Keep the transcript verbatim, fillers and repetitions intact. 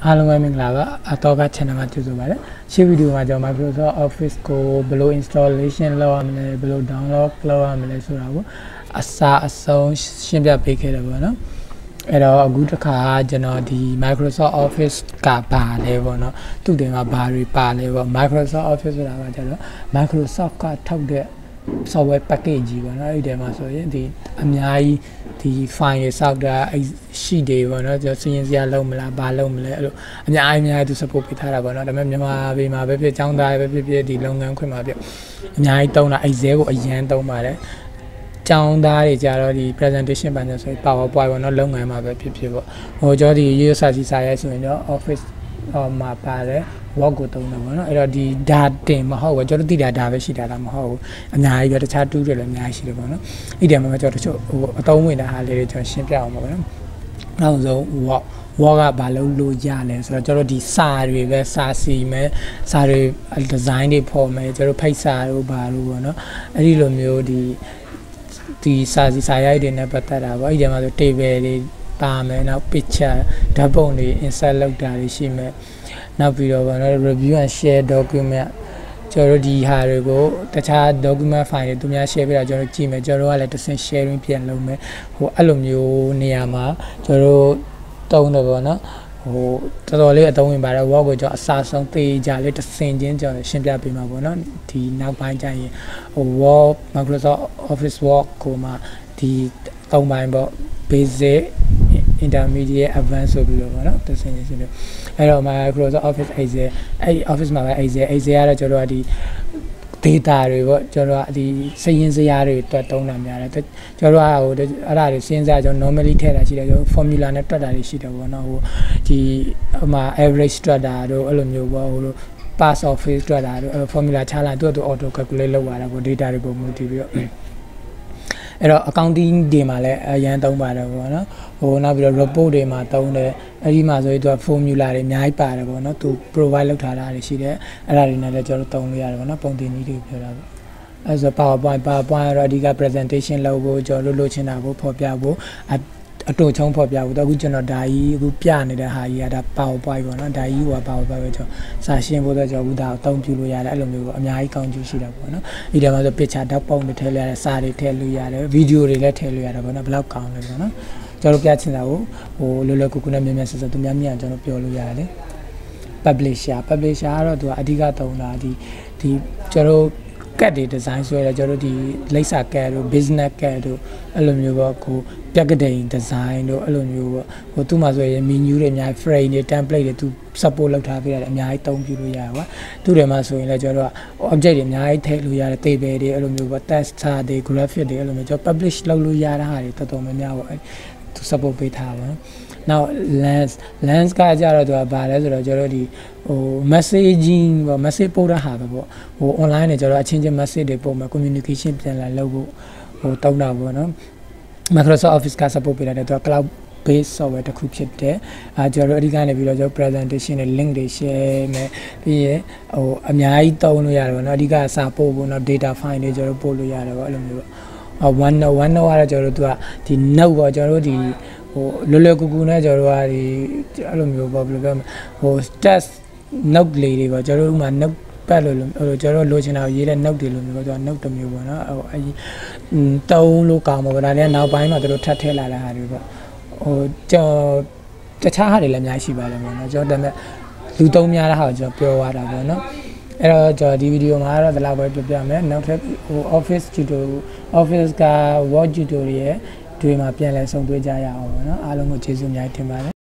အားလုံးပဲမင်္ဂလာပါအတော့က channel မှာကြိုဆိုပါရစေရှေ့ဗီဒီယိုမှာကျွန်တော် Microsoft Office ကိုဘယ်လို installation လုပ်ရမလဲဘယ်လို download လုပ်ရမလဲဆိုတာကိုအစာအဆုံးရှင်းပြပေးခဲ့တယ်ပေါ့နော်အဲ့တော့အခုတစ်ခါကျွန်တော်ဒီ Microsoft Office ကပါလဲပေါ့နော်သူ့တင်မှာဘာတွေပါလဲပေါ့ Microsoft Office ဆိုတာကကျတော့ Microsoft ကထုတ်တဲ့ software package ကြီးပေါ့နော်အဲ့ဒီမှာဆိုရင်ဒီအများကြီးဒီ file တွေစောက်တာအဲ့ sheet တွေပေါ့နော်ကျွန်တော်စီရင်စရာလုံးမလားဘာလုံးမလဲအဲ့လိုအများအများသူ support ပေးထားတာပေါ့နော်ဒါပေမဲ့မြန်မာပြည်မှာပဲဖြစ်ចောင်းသားပဲဖြစ်ဖြစ်ဒီလုပ်ငန်းခွင်မှာဖြစ်အများကြီးတုံးတာ Excel ကိုအရန်တုံးပါတယ်ចောင်းသားတွေကြတော့ဒီ presentation ပိုင်းဆို PowerPoint ပေါ့နော်လုပ်ငန်းမှာပဲဖြစ်ဖြစ်ပေါ့ဟိုကျွန်တော်ဒီ user စီစာရဲဆိုရင်တော့ Office ဟောမှာပါတယ် work ကိုတုံးတယ်ပေါ့နော်အဲ့တော့ဒီ data တင်မဟုတ်ဘူးကျွန်တော်သိတာဒါပဲရှိတာလားမဟုတ်ဘူးအများကြီးပဲတခြားတူးတွေလည်းအများကြီးရှိတယ်ပေါ့နော်အဲ့ဒီမှာကျွန်တော်တချို့ဟိုအသုံးဝင်တာဟာလေးတွေကျွန်တော်ရှင်းပြအောင်ပါပေါ့နော်နောက်ဆုံး work work ကဘာလို့လို့ရလဲဆိုတော့ကျွန်တော်ဒီစာတွေပဲစာစီမယ်စာတွေ design တွေဖော်မယ်ကျွန်တော်ဖိတ်စာတို့ဘာလို့ပေါ့နော်အဲ့ဒီလိုမျိုးဒီဒီစာစီစာရိုက်တွေနဲ့ပတ်သက်တာပေါ့အဲ့ဒီမှာဆို table တွေပါမယ်နောက် picture ဓာတ်ပုံတွေ insert လုပ်တာတွေရှိမယ်နောက်ပြီးတော့ဗောနော် review and share document ကျွန်တော်တို့ဒီဟာတွေကိုတခြား document file တွေသူများ share ပေးတာကျွန်တော်ကြည့်မယ်ကျွန်တော်တို့ကလည်းတစ်ဆင့် sharing ပြန်လုပ်မယ်ဟိုအဲ့လိုမျိုးနေရာမှာကျွန်တော်တို့တုံးတယ်ဗောနော်ဟိုတော်တော်လေးအသုံးဝင်ပါတယ် work ကိုကျွန်တော်အစားဆုံးသေးကြလေးတစ်ဆင့်ချင်းကျွန်တော်ရှင်းပြပေးမှာဗောနော်ဒီနောက်ပိုင်းကျရင်ဟို Word Microsoft Office Word ကိုမှဒီသုံးပိုင်းဗော basic intermediate advanced ဆိုပြီးတော့ဗောနော်တစ်ဆင့်ချင်းရှင်းပြအဲ့တော့ Microsoft Office Excel အဲ့ Office မှာပဲ Excel Excel ကတော့ကျွန်တော်ကဒီ data တွေဗောကျွန်တော်ကဒီစရင်းစရာတွေတွက်တုံးတာများတယ်ကျွန်တော်ကဟိုအဲ့ဒါတွေစရင်းစရာကျွန်တော် normally ထည့်တာရှိတယ်ကျွန်တော် formula နဲ့တွက်တာတွေရှိတယ်ဗောနော်ဟိုဒီဟိုမှာ average တွက်တာတို့အဲ့လိုမျိုးဗောဟိုလို pass office တွက်တာတို့အဲ့ formula ချလိုက်သူ့အတူ auto calculate လုပ်ရတာဗော data တွေပုံမူတည်ပြီးတော့အဲ့တော့ accounting တွေမှာလည်းအရန်သုံးပါတယ်ဗောနော်ဟိုနောက်ပြီးတော့ report တွေမှာသုံးတယ်အဲ့ဒီမှာဆိုရင်သူက formula တွေအများကြီးပါတယ်ဗောနော်သူ provide လုပ်ထားတာတွေရှိတယ်အဲ့ဒါတွေနဲ့လည်းကျွန်တော်တို့သုံးလို့ရတယ်ဗောနော်ပုံတင်နည်းတွေပြောတာဗောအဲ့ဆို PowerPoint PowerPoint ကတော့အဓိက presentation လုပ်ဖို့ကျွန်တော်တို့လိုချင်တာကိုဖော်ပြဖို့အတူချုံဖော်ပြဖို့တော့အခုကျွန်တော်ဒါကြီးအခုပြနေတဲ့ဟာကြီးကဒါ PowerPoint ပေါ့နော်ဒါကြီးက PowerPoint ပဲကျွန်တော်စာရှင်းဖို့တော့ကျွန်တော်အခုဒါကိုအသုံးပြုလို့ရတယ်အဲ့လိုမျိုးပေါ့အများကြီးကောင်းကျိုးရှိတာပေါ့နော်ဒီထဲမှာဆို picture ဓာတ်ပုံတွေထည့်လို့ရတယ်စာတွေထည့်လို့ရတယ် video တွေလည်းထည့်လို့ရတယ်ပေါ့နော်ဘယ်လောက်ကောင်းလဲပေါ့နော်ကျွန်တော်ပြချင်တာကိုဟိုလောလောကူကူနဲ့မြန်မြန်ဆက်ဆက်သူများမြန်ကျွန်တော်ပြောလို့ရတယ်လေ publisher publisher ကတော့သူကအဓိကသုံးတာဒီဒီကျွန်တော်ကတ်တွေ design ဆွဲတယ်ကျွန်တော်တို့ဒီလိပ်စာကတ်တို့ business ကတ်တို့အဲ့လိုမျိုးပေါ့ကိုပြက်ကတိန် design တို့အဲ့လိုမျိုးပေါ့ဟိုသူ့မှာဆိုရင် menu တွေအများကြီး frame တွေ template တွေသူ support လုပ်ထားပေးရတယ်အများကြီးသုံးပြလို့ရပါသူ့တွေမှာဆိုရင်လည်းကျွန်တော်တို့က object တွေအများကြီးထည့်လို့ရတယ် table တွေအဲ့လိုမျိုးပေါ့ text တွေ graphic တွေအဲ့လိုမျိုးကျွန်တော် publish လုပ်လို့ရတဲ့ဟာတွေတော်တော်များများပေါ့သူ support ပေးထားပါနောက် lens lens ကကြတော့သူကဘာလဲဆိုတော့ကျွန်တော်တို့ဒီဟို messaging ပေါ့ message ပို့တဲ့ဟာပဲပေါ့ဟို online နဲ့ကျွန်တော်အချင်းချင်း message တွေပို့မယ် communication ပြန်လာလုပ်ဖို့ဟိုတောင်းတာပေါ့နော် Microsoft Office က support ပေးတယ်သူက cloud based software တစ်ခုဖြစ်တယ်အဲကျွန်တော်တို့အဓိကနေပြီးတော့ကျွန်တော် presentation တွေ link တွေ share မယ်ပြီးရင်ဟိုအများကြီးသုံးလို့ရတယ်ပေါ့နော်အဓိကစာပို့ဖို့နော် data file တွေကျွန်တော်ပို့လို့ရတယ်ပေါ့အဲ့လိုမျိုးပေါ့ one note one note ကတော့ကျွန်တော်တို့ကဒီ note ပေါ့ကျွန်တော်တို့ဒီဟိုလွယ်လွယ်ကူကူနဲ့ကျွန်တော်တို့ကဒီအဲ့လိုမျိုးပေါ့ဘယ်လိုပြောမလဲဟို test note လေးတွေပေါ့ကျွန်တော်တို့ဥမာ note ပတ်လို့ဟိုကျွန်တော်တို့လိုချင်တာရေးတဲ့ note တွေလိုမျိုးပေါ့ကျွန်တော် note တစ်မျိုးပေါ့နော်ဟိုအရင်တုံးလို့ကောင်းပါပေါ့ဒါလည်းနောက်ပိုင်းမှာတို့ထပ်ထည့်လာတဲ့ဟာတွေပေါ့ဟိုကျွန်တော်တခြားဟာတွေလည်းအများကြီးရှိပါတယ်ပေါ့နော်ကျွန်တော်ဒါပေမဲ့လူသုံးများတဲ့ဟာကိုကျွန်တော်ပြောသွားတာပေါ့နော်အဲ့တော့ကျွန်တော်ဒီဗီဒီယိုမှာတော့ဒီလောက်ပဲပြောပြမယ်နောက်ထပ်ဟို office tutorial office က word tutorial တွေမှာပြန်လည်ဆုံတွေ့ကြရအောင်ပေါ့နော်အားလုံးကိုကျေးဇူးအများကြီးတင်ပါတယ်